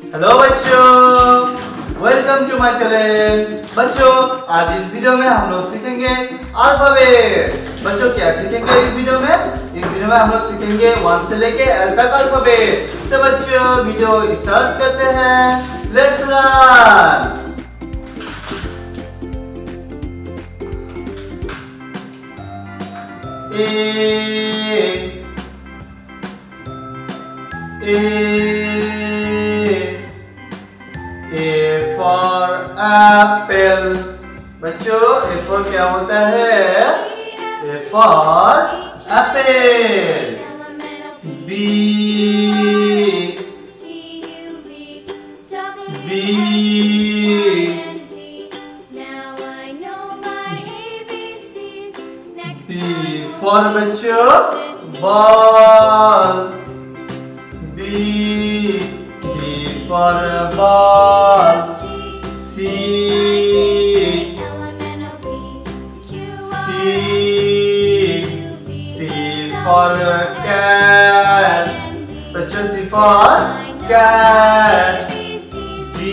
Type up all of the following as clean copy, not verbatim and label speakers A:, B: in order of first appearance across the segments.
A: Hello बच्चों, welcome to my channel. बच्चों, आज इस वीडियो में हम लोग सीखेंगे अल्फाबेट। बच्चों, क्या सीखेंगे इस वीडियो में? इस वीडियो में हम लोग सीखेंगे 1 से लेके L तक अल्फाबेट। तो बच्चों, वीडियो स्टार्ट करते हैं। Let's learn. A for apple। बच्चों, A for क्या होता है? A for apple। B for बच्चों ball। B for ball। C for cat। बच्चों, C for cat। D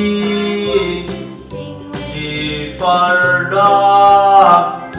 A: for dog।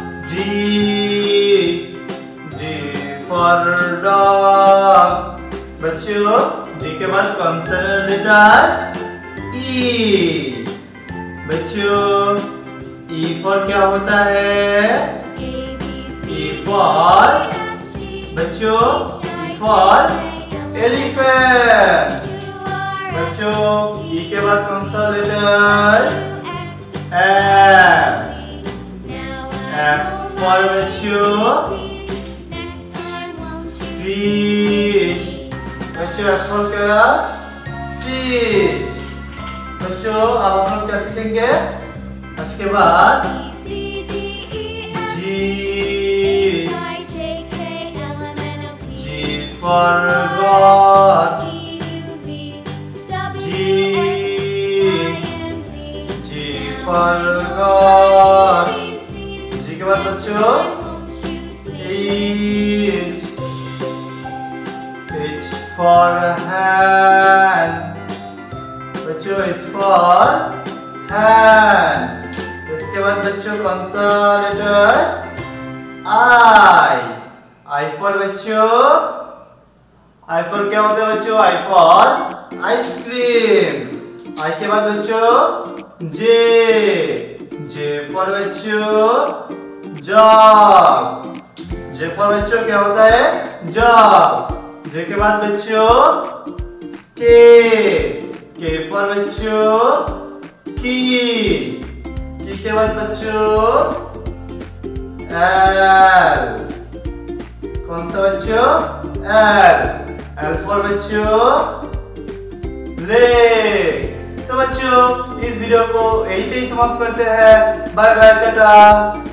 A: D for dog। बच्चों, D के बाद कौन सा लेटर? E। बच्चों, E for क्या होता है? E for बच्चों, E for elephant। बच्चों, E के बाद कौन सा लेटर? F। F for बच्चों fish। बच्चों, F for क्या? fish। बच्चों, अब हम लोग क्या सीखेंगे? उसके बाद G for God। G for God। G के बाद बच्चों H for hand। बच्चों, H for hand। इसके बाद बच्चों कौन सा लेटर? I for बच्चों I for क्या होता है बच्चों? I for ice cream. I के बाद बच्चों J for बच्चों जॉब। J for बच्चों क्या होता है? जॉब। J के बाद बच्चों K for बच्चों की के बाद बच्चों L। कौन सा बच्चों? L for बच्चों ले। तो बच्चों, इस वीडियो को यहीं पे समाप्त करते हैं। Bye bye, Tata.